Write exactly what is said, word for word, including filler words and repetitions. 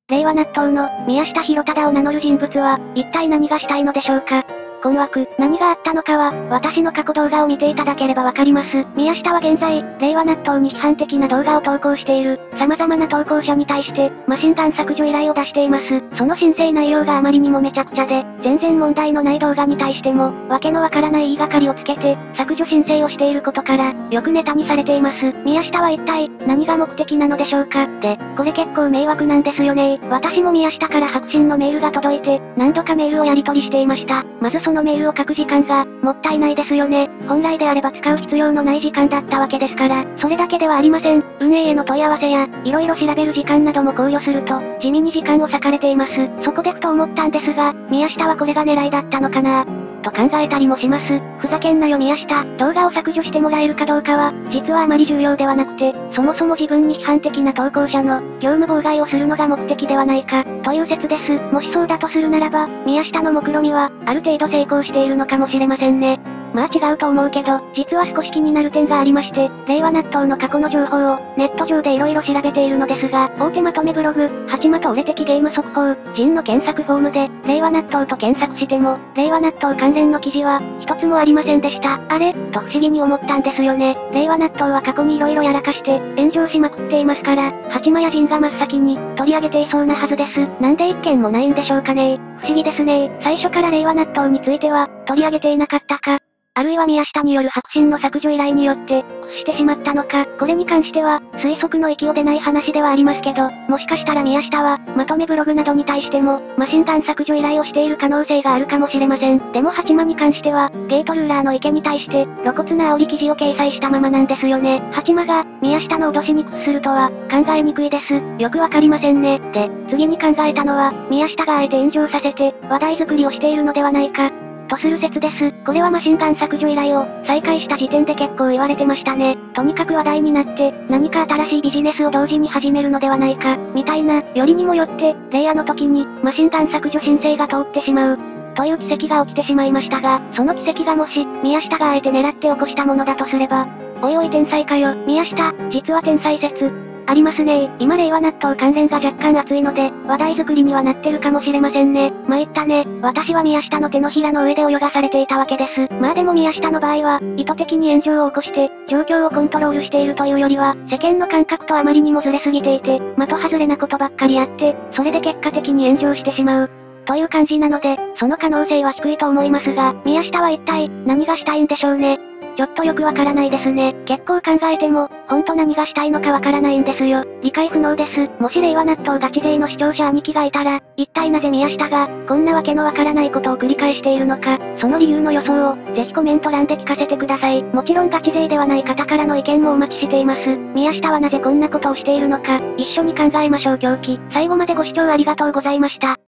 令和納豆の、宮下博忠を名乗る人物は、一体何がしたいのでしょうか。困惑、何があったのかは、私の過去動画を見ていただければわかります。宮下は現在、令和納豆に批判的な動画を投稿している、様々な投稿者に対して、マシンガン削除依頼を出しています。その申請内容があまりにもめちゃくちゃで、全然問題のない動画に対しても、わけのわからない言いがかりをつけて、削除申請をしていることから、よくネタにされています。宮下は一体、何が目的なのでしょうか。で、これ結構迷惑なんですよね。私も宮下から白信のメールが届いて、何度かメールをやり取りしていました。まずそのメールを書く時間が、もったいないですよね。本来であれば使う必要のない時間だったわけですから、それだけではありません。運営への問い合わせや、色々調べる時間なども考慮すると、地味に時間を割かれています。そこでふと思ったんですが、宮下はこれが狙いだったのかなと考えたりもします。ふざけんなよ宮下、動画を削除してもらえるかどうかは、実はあまり重要ではなくて、そもそも自分に批判的な投稿者の、業務妨害をするのが目的ではないか、という説です。もしそうだとするならば、宮下の目論見は、ある程度成功しているのかもしれませんね。まあ違うと思うけど、実は少し気になる点がありまして、令和納豆の過去の情報を、ネット上で色々調べているのですが、大手まとめブログ、ハチマと俺的ゲーム速報、ジンの検索フォームで、令和納豆と検索しても、令和納豆関連の記事は、一つもありませんでした。あれと不思議に思ったんですよね。令和納豆は過去に色々やらかして、炎上しまくっていますから、ハチマやジンが真っ先に、取り上げていそうなはずです。なんで一件もないんでしょうかね。不思議ですね。最初から令和納豆については、取り上げていなかったか。あるいは宮下による白信の削除依頼によって、屈してしまったのか。これに関しては、推測の域を出ない話ではありますけど、もしかしたら宮下は、まとめブログなどに対しても、マシンガン削除依頼をしている可能性があるかもしれません。でもハチマに関しては、ゲートルーラーの池に対して、露骨な煽り記事を掲載したままなんですよね。ハチマが、宮下の脅しに屈するとは、考えにくいです。よくわかりませんね。で、次に考えたのは、宮下があえて炎上させて、話題作りをしているのではないか。とする説です。これはマシンガン削除依頼を再開した時点で結構言われてましたね。とにかく話題になって、何か新しいビジネスを同時に始めるのではないか、みたいな、よりにもよって、レイアの時に、マシンガン削除申請が通ってしまう。という奇跡が起きてしまいましたが、その奇跡がもし、宮下があえて狙って起こしたものだとすれば、おいおい天才かよ、宮下、実は天才説。ありますね。今令和納豆関連が若干熱いので、話題作りにはなってるかもしれませんね。参ったね。私は宮下の手のひらの上で泳がされていたわけです。まあでも宮下の場合は、意図的に炎上を起こして、状況をコントロールしているというよりは、世間の感覚とあまりにもずれすぎていて、的外れなことばっかりやって、それで結果的に炎上してしまう。という感じなので、その可能性は低いと思いますが、宮下は一体、何がしたいんでしょうね。ちょっとよくわからないですね。結構考えても、ほんと何がしたいのかわからないんですよ。理解不能です。もし令和納豆ガチ勢の視聴者兄貴がいたら、一体なぜ宮下が、こんなわけのわからないことを繰り返しているのか、その理由の予想を、ぜひコメント欄で聞かせてください。もちろんガチ勢ではない方からの意見もお待ちしています。宮下はなぜこんなことをしているのか、一緒に考えましょう狂気。最後までご視聴ありがとうございました。